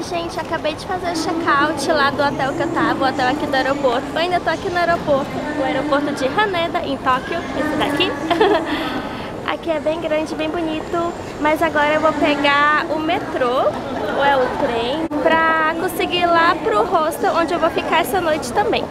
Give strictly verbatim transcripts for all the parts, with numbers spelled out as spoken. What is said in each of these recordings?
Oi gente, acabei de fazer o check-out lá do hotel que eu tava, o hotel aqui do aeroporto. Eu ainda tô aqui no aeroporto, o aeroporto de Haneda, em Tóquio, esse daqui. Aqui é bem grande, bem bonito, mas agora eu vou pegar o metrô, ou é o trem, pra conseguir ir lá pro hostel, onde eu vou ficar essa noite também.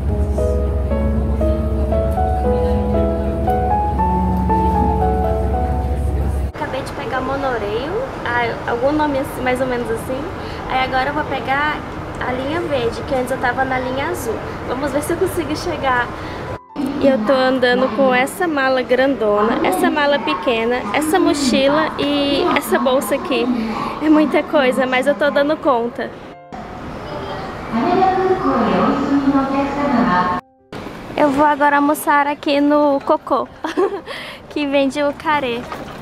Acabei de pegar o monorail, algum nome assim, mais ou menos assim. Aí agora eu vou pegar a linha verde, que antes eu tava na linha azul. Vamos ver se eu consigo chegar. E eu tô andando com essa mala grandona, essa mala pequena, essa mochila e essa bolsa aqui. É muita coisa, mas eu tô dando conta. Eu vou agora almoçar aqui no Cocô, que vende o carê.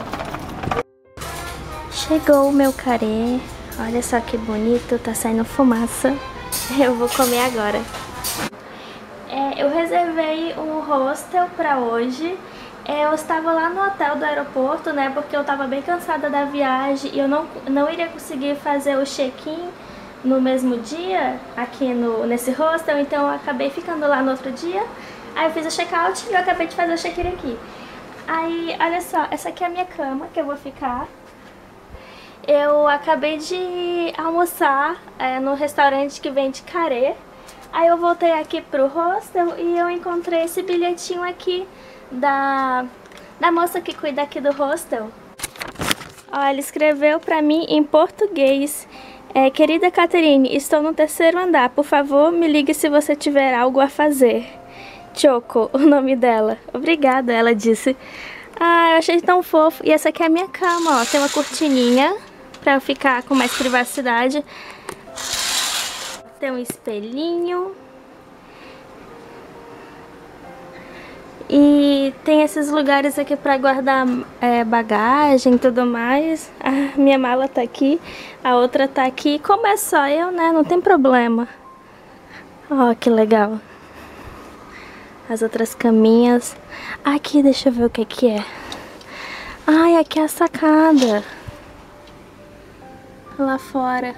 Chegou o meu carê. Olha só que bonito, tá saindo fumaça. Eu vou comer agora. É, eu reservei um hostel pra hoje. É, eu estava lá no hotel do aeroporto, né? Porque eu tava bem cansada da viagem e eu não, não iria conseguir fazer o check-in no mesmo dia aqui no, nesse hostel. Então eu acabei ficando lá no outro dia. Aí eu fiz o check-out e eu acabei de fazer o check-in aqui. Aí, olha só, essa aqui é a minha cama que eu vou ficar. Eu acabei de almoçar é, no restaurante que vende carê. Aí eu voltei aqui pro hostel e eu encontrei esse bilhetinho aqui da, da moça que cuida aqui do hostel. Ó, ela escreveu pra mim em português. É, querida Catherine, estou no terceiro andar. Por favor, me ligue se você tiver algo a fazer. Choco, o nome dela. Obrigada, ela disse. Ah, eu achei tão fofo. E essa aqui é a minha cama, ó. Tem uma cortininha pra eu ficar com mais privacidade. Tem um espelhinho. E tem esses lugares aqui pra guardar é, bagagem e tudo mais. A minha mala tá aqui, a outra tá aqui. Como é só eu, né? Não tem problema. Ó, que legal. As outras caminhas. Aqui, deixa eu ver o que que é. Ai, aqui é a sacada. Lá fora.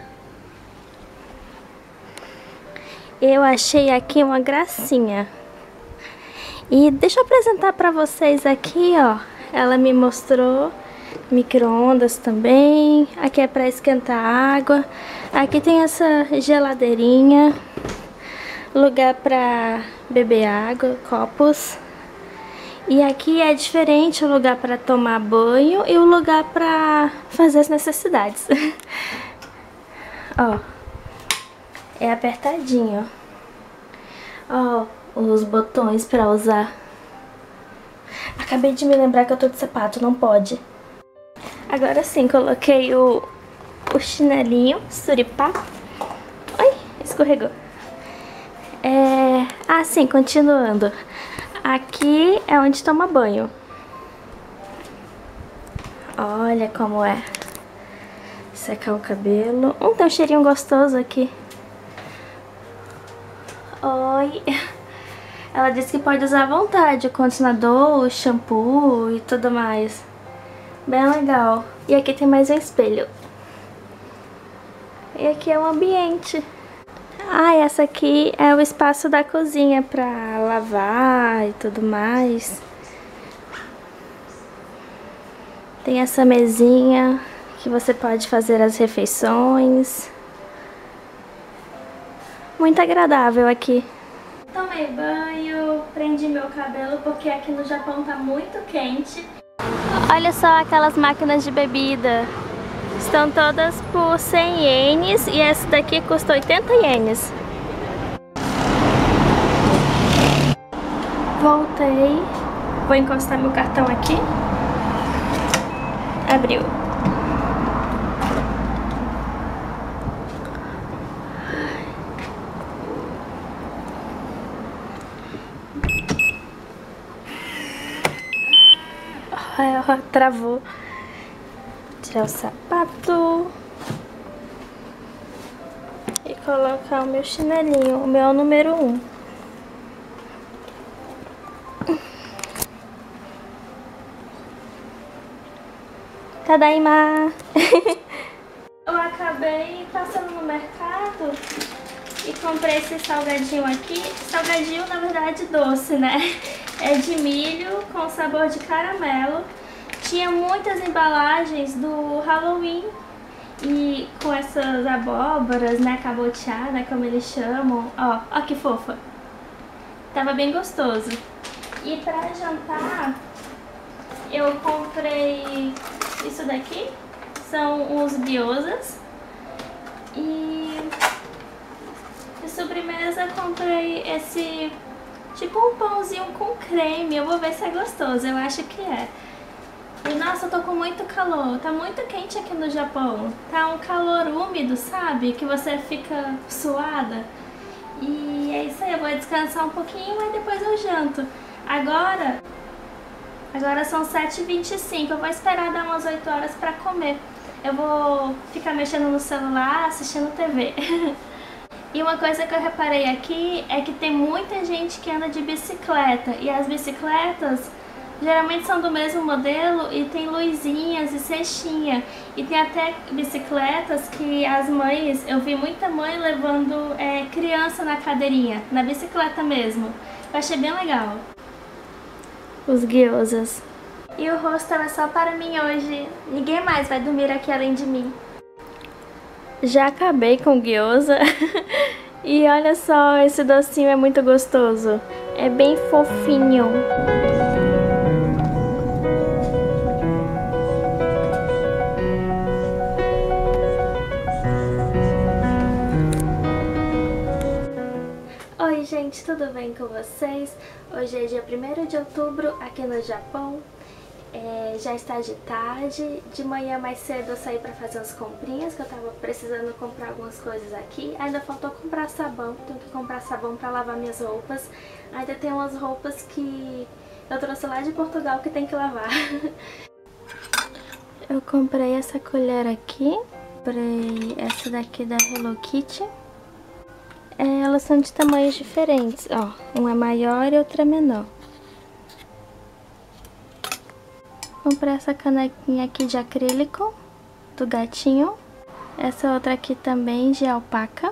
Eu achei aqui uma gracinha. E deixa eu apresentar pra vocês aqui, ó. Ela me mostrou micro-ondas também. Aqui é pra esquentar água. Aqui tem essa geladeirinha. Lugar pra beber água, copos. E aqui é diferente o lugar para tomar banho e o lugar para fazer as necessidades. Ó, é apertadinho. Ó, os botões para usar. Acabei de me lembrar que eu tô de sapato, não pode. Agora sim, coloquei o, o chinelinho, suripá. Ai, escorregou. É... Ah, sim, continuando. Aqui é onde toma banho. Olha como é. Secar o cabelo. Hum, tem um cheirinho gostoso aqui. Oi. Ela disse que pode usar à vontade o condicionador, o shampoo e tudo mais. Bem legal. E aqui tem mais um espelho. E aqui é o ambiente. Ah, essa aqui é o espaço da cozinha pra lavar e tudo mais. Tem essa mesinha que você pode fazer as refeições. Muito agradável aqui. Tomei banho, prendi meu cabelo porque aqui no Japão tá muito quente. Olha só aquelas máquinas de bebida. Estão todas por cem ienes e essa daqui custa oitenta ienes. Voltei. Vou encostar meu cartão aqui. Abriu. Ai, travou. Tirar o sapato e colocar o meu chinelinho, o meu número um. Tadaima! Eu acabei passando no mercado e comprei esse salgadinho aqui. Salgadinho, na verdade, doce, né? É de milho com sabor de caramelo. Tinha muitas embalagens do Halloween e com essas abóboras, né, cabotiada, como eles chamam. Ó, ó que fofa. Tava bem gostoso. E pra jantar, eu comprei isso daqui. São os gyozas. E de sobremesa comprei esse tipo um pãozinho com creme. Eu vou ver se é gostoso, eu acho que é. E nossa, eu tô com muito calor, tá muito quente aqui no Japão. Tá um calor úmido, sabe? Que você fica suada. E é isso aí, eu vou descansar um pouquinho e depois eu janto. Agora, agora são sete e vinte e cinco, eu vou esperar dar umas oito horas pra comer. Eu vou ficar mexendo no celular, assistindo T V. E uma coisa que eu reparei aqui é que tem muita gente que anda de bicicleta. E as bicicletas geralmente são do mesmo modelo e tem luzinhas e cestinha. E tem até bicicletas que as mães, eu vi muita mãe levando é, criança na cadeirinha, na bicicleta mesmo. Eu achei bem legal. Os gyozas. E o hostel é só para mim hoje. Ninguém mais vai dormir aqui além de mim. Já acabei com o gyoza. E olha só, esse docinho é muito gostoso. É bem fofinho. Oi gente, tudo bem com vocês? Hoje é dia primeiro de outubro aqui no Japão. É, já está de tarde, de manhã mais cedo eu saí pra fazer as comprinhas, que eu tava precisando comprar algumas coisas aqui. Ainda faltou comprar sabão, tenho que comprar sabão pra lavar minhas roupas. Ainda tem umas roupas que eu trouxe lá de Portugal que tem que lavar. Eu comprei essa colher aqui, comprei essa daqui da Hello Kitty. É, elas são de tamanhos diferentes, ó, uma é maior e outra é menor. Comprei essa canequinha aqui de acrílico, do gatinho. Essa outra aqui também de alpaca.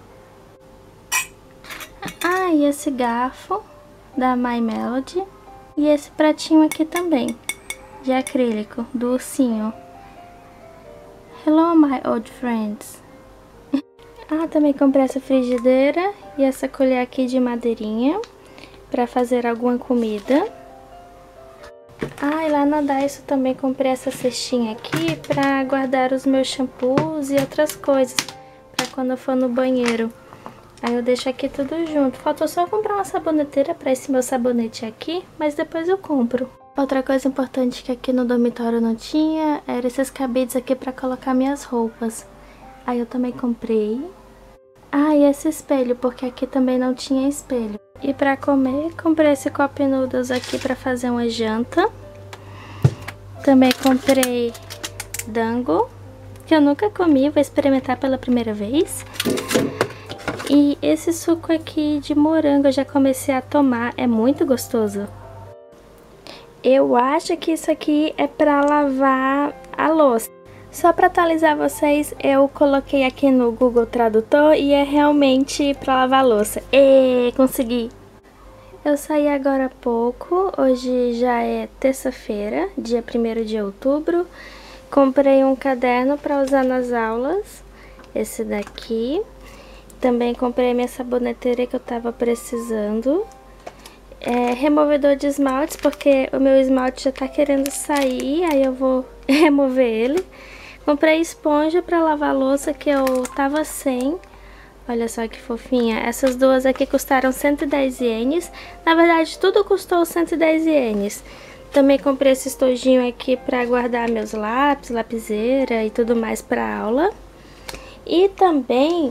Ah, e esse garfo da My Melody. E esse pratinho aqui também, de acrílico, do ursinho. Hello, my old friends. Ah, também comprei essa frigideira e essa colher aqui de madeirinha para fazer alguma comida. Ah, e lá na Daiso também comprei essa cestinha aqui para guardar os meus shampoos e outras coisas, para quando eu for no banheiro. Aí eu deixo aqui tudo junto. Faltou só comprar uma saboneteira para esse meu sabonete aqui, mas depois eu compro. Outra coisa importante que aqui no dormitório não tinha era esses cabides aqui para colocar minhas roupas. Aí eu também comprei. Ah, e esse espelho, porque aqui também não tinha espelho. E pra comer, comprei esse cup noodles aqui pra fazer uma janta. Também comprei dango, que eu nunca comi, vou experimentar pela primeira vez. E esse suco aqui de morango eu já comecei a tomar, é muito gostoso. Eu acho que isso aqui é pra lavar a louça. Só para atualizar vocês, eu coloquei aqui no Google Tradutor e é realmente para lavar louça. E consegui! Eu saí agora há pouco, hoje já é terça-feira, dia primeiro de outubro. Comprei um caderno para usar nas aulas, esse daqui. Também comprei minha saboneteira que eu tava precisando. É, removedor de esmaltes, porque o meu esmalte já tá querendo sair, aí eu vou remover ele. Comprei esponja para lavar louça que eu tava sem. Olha só que fofinha. Essas duas aqui custaram cento e dez ienes. Na verdade, tudo custou cento e dez ienes. Também comprei esse estojinho aqui para guardar meus lápis, lapiseira e tudo mais para aula. E também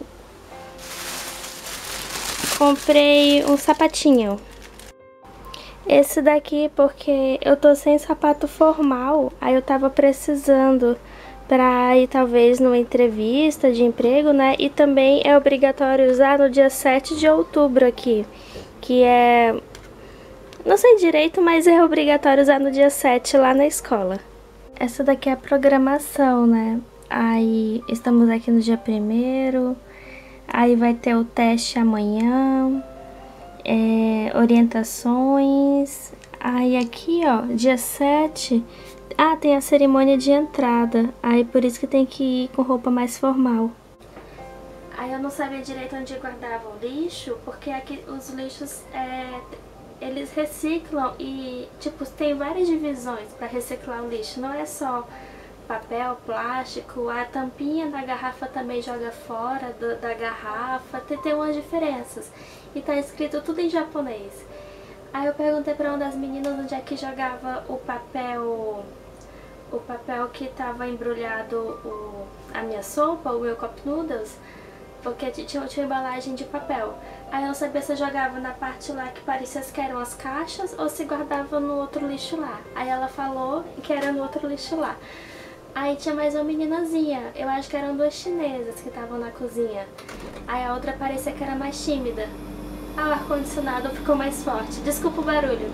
comprei um sapatinho. Esse daqui porque eu tô sem sapato formal, aí eu tava precisando para ir talvez numa entrevista de emprego, né? E também é obrigatório usar no dia sete de outubro aqui, que é... não sei direito, mas é obrigatório usar no dia sete lá na escola. Essa daqui é a programação, né? Aí estamos aqui no dia primeiro. Aí vai ter o teste amanhã. É, orientações. Aí aqui, ó, dia sete. Ah, tem a cerimônia de entrada. Aí por isso que tem que ir com roupa mais formal. Aí eu não sabia direito onde guardava o lixo, porque aqui os lixos, é, eles reciclam e, tipo, tem várias divisões para reciclar o lixo. Não é só papel, plástico, a tampinha da garrafa também joga fora do, da garrafa, tem, tem umas diferenças. E tá escrito tudo em japonês. Aí eu perguntei para uma das meninas onde é que jogava o papel, o papel que tava embrulhado o, a minha sopa, o meu cup noodles, porque tinha, tinha embalagem de papel. Aí eu não sabia se eu jogava na parte lá que parecia que eram as caixas ou se guardava no outro lixo lá. Aí ela falou que era no outro lixo lá. Aí tinha mais uma meninazinha, eu acho que eram duas chinesas que estavam na cozinha. Aí a outra parecia que era mais tímida. Ah, o ar-condicionado ficou mais forte, desculpa o barulho.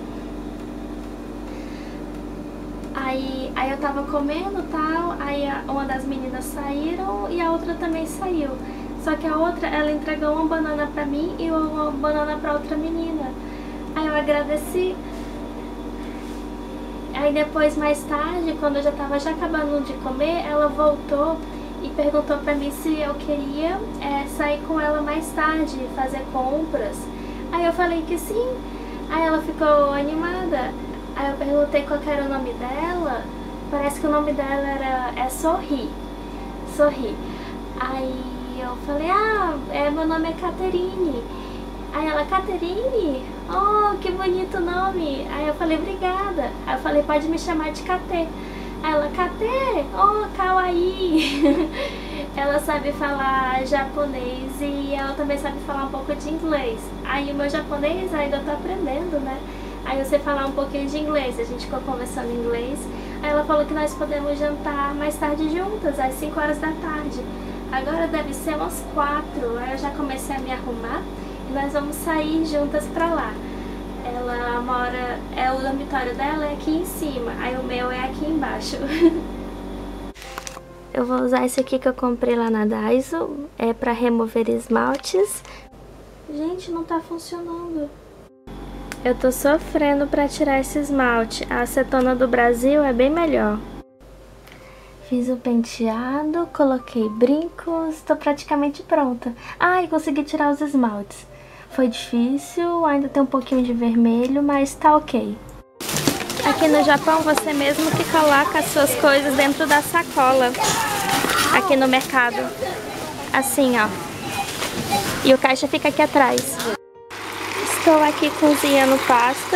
Aí, aí eu tava comendo e tal, aí a, uma das meninas saíram e a outra também saiu. Só que a outra, ela entregou uma banana pra mim e uma banana pra outra menina. Aí eu agradeci. Aí depois, mais tarde, quando eu já tava já acabando de comer, ela voltou e perguntou pra mim se eu queria é, sair com ela mais tarde, fazer compras. Aí eu falei que sim. Aí ela ficou animada. Aí eu perguntei qual que era o nome dela. Parece que o nome dela era é Sorri. Sorri. Aí eu falei, ah, é, meu nome é Caterine. Aí ela, Caterine? Oh, que bonito nome. Aí eu falei, obrigada. Aí eu falei, pode me chamar de Kate. Aí ela, Kate? Oh, kawaii. Ela sabe falar japonês e ela também sabe falar um pouco de inglês. Aí o meu japonês ainda eu tô aprendendo, né? Aí eu sei falar um pouquinho de inglês, a gente ficou conversando em inglês. Aí ela falou que nós podemos jantar mais tarde juntas, às cinco horas da tarde. Agora deve ser umas quatro, aí eu já comecei a me arrumar e nós vamos sair juntas pra lá. Ela mora, é o dormitório dela é aqui em cima, aí o meu é aqui embaixo. Eu vou usar esse aqui que eu comprei lá na Daiso, é pra remover esmaltes. Gente, não tá funcionando. Eu tô sofrendo pra tirar esse esmalte, a acetona do Brasil é bem melhor. Fiz o penteado, coloquei brincos, tô praticamente pronta. Ai, consegui tirar os esmaltes. Foi difícil, ainda tem um pouquinho de vermelho, mas tá ok. Aqui no Japão você mesmo que coloca as suas coisas dentro da sacola. Aqui no mercado. Assim, ó. E o caixa fica aqui atrás. Estou aqui cozinhando pasta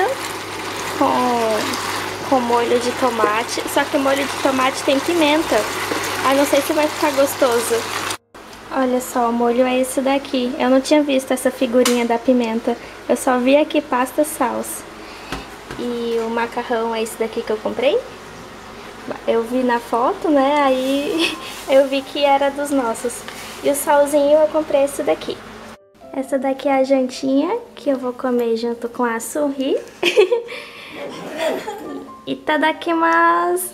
com, com molho de tomate. Só que o molho de tomate tem pimenta. Ah, não sei se vai ficar gostoso. Olha só, o molho é esse daqui. Eu não tinha visto essa figurinha da pimenta. Eu só vi aqui pasta salsa. E o macarrão é esse daqui que eu comprei. Eu vi na foto, né? Aí eu vi que era dos nossos. E o salzinho eu comprei esse daqui. Essa daqui é a jantinha que eu vou comer junto com a Sorri. Itadakimasu!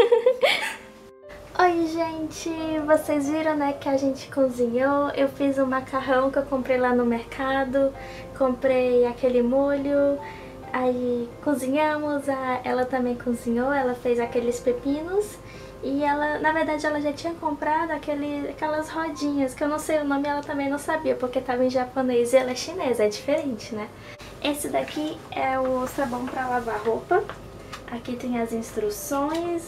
Oi, gente! Vocês viram, né, que a gente cozinhou? Eu fiz um macarrão que eu comprei lá no mercado. Comprei aquele molho. Aí cozinhamos, a, ela também cozinhou, ela fez aqueles pepinos. E ela, na verdade, ela já tinha comprado aquele, aquelas rodinhas, que eu não sei o nome, ela também não sabia, porque tava em japonês e ela é chinesa, é diferente, né? Esse daqui é o sabão pra lavar roupa. Aqui tem as instruções.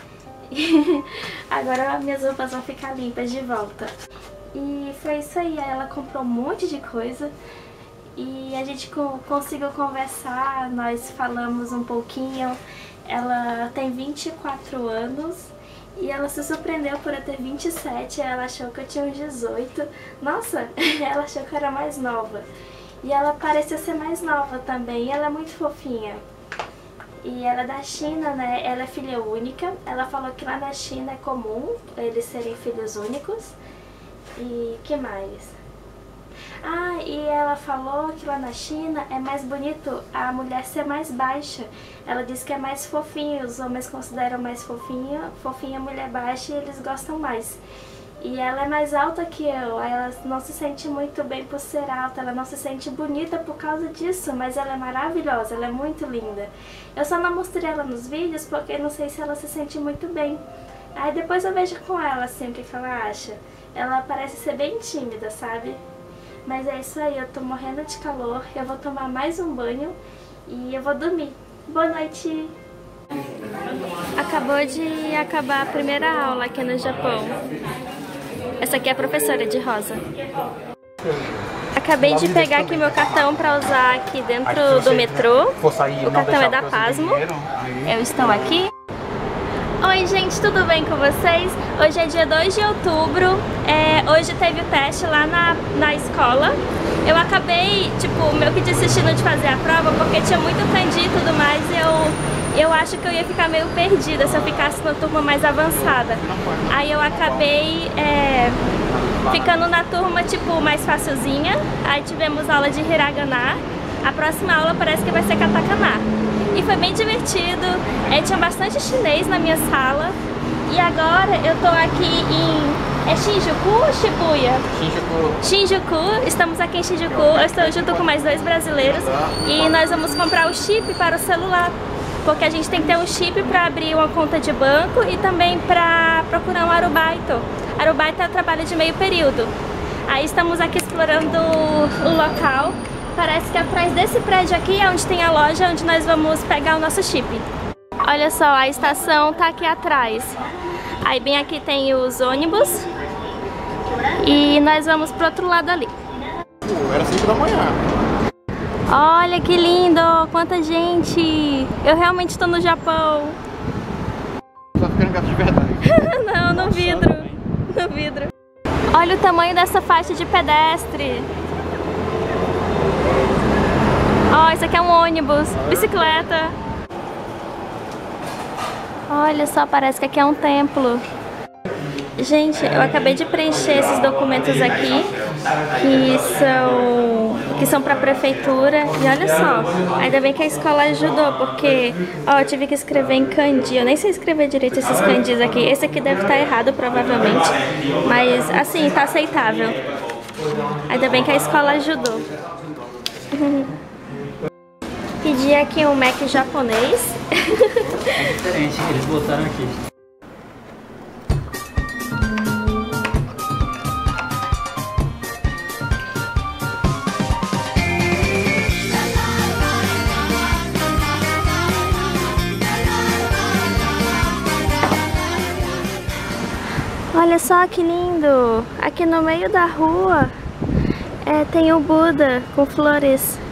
Agora minhas roupas vão ficar limpas de volta. E foi isso aí, ela comprou um monte de coisa. E a gente conseguiu conversar, nós falamos um pouquinho. Ela tem vinte e quatro anos e ela se surpreendeu por eu ter vinte e sete, ela achou que eu tinha uns dezoito. Nossa, ela achou que eu era mais nova. E ela parecia ser mais nova também, ela é muito fofinha. E ela é da China, né? Ela é filha única. Ela falou que lá na China é comum eles serem filhos únicos. E que mais? Ah, e ela falou que lá na China é mais bonito a mulher ser mais baixa. Ela disse que é mais fofinho, os homens consideram mais fofinha, fofinha a mulher baixa e eles gostam mais. E ela é mais alta que eu, aí ela não se sente muito bem por ser alta, ela não se sente bonita por causa disso, mas ela é maravilhosa, ela é muito linda. Eu só não mostrei ela nos vídeos porque não sei se ela se sente muito bem. Aí depois eu vejo com ela assim o que, que ela acha. Ela parece ser bem tímida, sabe? Mas é isso aí, eu tô morrendo de calor, eu vou tomar mais um banho e eu vou dormir. Boa noite! Acabou de acabar a primeira aula aqui no Japão. Essa aqui é a professora de rosa. Acabei de pegar aqui meu cartão para usar aqui dentro do metrô. O cartão é da Pasmo. Eu estou aqui. Oi gente, tudo bem com vocês? Hoje é dia dois de outubro, é, hoje teve o teste lá na, na escola. Eu acabei, tipo, meio que desistindo de fazer a prova porque tinha muito kanji e tudo mais e eu, eu acho que eu ia ficar meio perdida se eu ficasse na turma mais avançada. Aí eu acabei é, ficando na turma, tipo, mais facilzinha. Aí tivemos aula de hiragana. A próxima aula parece que vai ser katakana. E foi bem divertido, é, tinha bastante chinês na minha sala. E agora eu tô aqui em... é Shinjuku ou Shibuya? Shinjuku. Shinjuku, estamos aqui em Shinjuku, eu estou junto com mais dois brasileiros. E nós vamos comprar o chip para o celular. Porque a gente tem que ter um chip para abrir uma conta de banco e também para procurar um arubaito. Arubaito é trabalho de meio período. Aí estamos aqui explorando o local. Parece que atrás desse prédio aqui é onde tem a loja onde nós vamos pegar o nosso chip. Olha só, a estação tá aqui atrás. Aí bem aqui tem os ônibus. E nós vamos pro outro lado ali. Era cinco da manhã. Olha que lindo, quanta gente. Eu realmente tô no Japão. Tá ficando gato de verdade. Não, no vidro. No vidro. Olha o tamanho dessa faixa de pedestre. Ó, oh, isso aqui é um ônibus, bicicleta. Olha só, parece que aqui é um templo. Gente, eu acabei de preencher esses documentos aqui, que são, que são para a prefeitura. E olha só, ainda bem que a escola ajudou, porque ó, eu tive que escrever em kanji. Eu nem sei escrever direito esses kanjis aqui. Esse aqui deve estar errado, provavelmente. Mas, assim, tá aceitável. Ainda bem que a escola ajudou. Pedi aqui um Mac japonês. É diferente, eles botaram aqui. Olha só que lindo! Aqui no meio da rua é, tem o Buda com flores.